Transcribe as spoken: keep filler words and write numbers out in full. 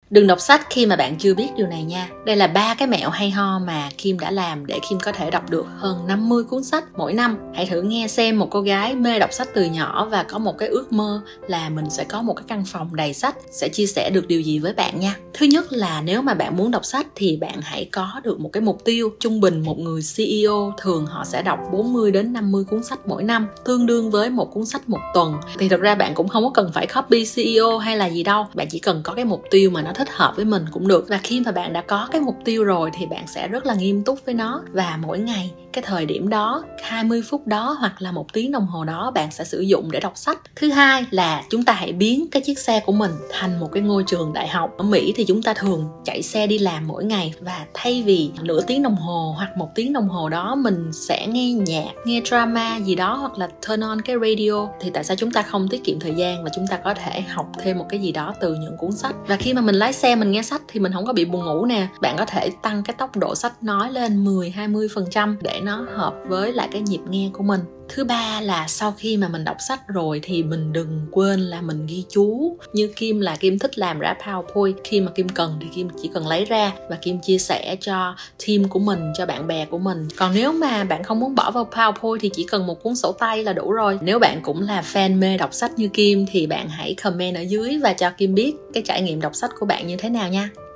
Đừng đọc sách khi mà bạn chưa biết điều này nha. Đây là ba cái mẹo hay ho mà Kim đã làm để Kim có thể đọc được hơn năm mươi cuốn sách mỗi năm. Hãy thử nghe xem một cô gái mê đọc sách từ nhỏ và có một cái ước mơ là mình sẽ có một cái căn phòng đầy sách sẽ chia sẻ được điều gì với bạn nha. Thứ nhất là nếu mà bạn muốn đọc sách thì bạn hãy có được một cái mục tiêu. Trung bình một người xê e ô thường họ sẽ đọc bốn mươi đến năm mươi cuốn sách mỗi năm, tương đương với một cuốn sách một tuần. Thì thật ra bạn cũng không có cần phải copy xê e ô hay là gì đâu. Bạn chỉ cần có cái mục tiêu mà nó thích hợp với mình cũng được. Và khi mà bạn đã có cái mục tiêu rồi thì bạn sẽ rất là nghiêm túc với nó. Và mỗi ngày, cái thời điểm đó, hai mươi phút đó hoặc là một tiếng đồng hồ đó bạn sẽ sử dụng để đọc sách. Thứ hai là chúng ta hãy biến cái chiếc xe của mình thành một cái ngôi trường đại học. Ở Mỹ thì chúng ta thường chạy xe đi làm mỗi ngày, và thay vì nửa tiếng đồng hồ hoặc một tiếng đồng hồ đó mình sẽ nghe nhạc, nghe drama gì đó hoặc là turn on cái radio, thì tại sao chúng ta không tiết kiệm thời gian và chúng ta có thể học thêm một cái gì đó từ những cuốn sách. Và khi mà mình lái xe mình nghe sách thì mình không có bị buồn ngủ nè. Bạn có thể tăng cái tốc độ sách nói lên mười đến hai mươi phần trăm để nó hợp với lại cái nhịp nghe của mình. Thứ ba là sau khi mà mình đọc sách rồi thì mình đừng quên là mình ghi chú. Như Kim là Kim thích làm ra PowerPoint. Khi mà Kim cần thì Kim chỉ cần lấy ra và Kim chia sẻ cho team của mình, cho bạn bè của mình. Còn nếu mà bạn không muốn bỏ vào PowerPoint thì chỉ cần một cuốn sổ tay là đủ rồi. Nếu bạn cũng là fan mê đọc sách như Kim thì bạn hãy comment ở dưới và cho Kim biết cái trải nghiệm đọc sách của bạn như thế nào nha.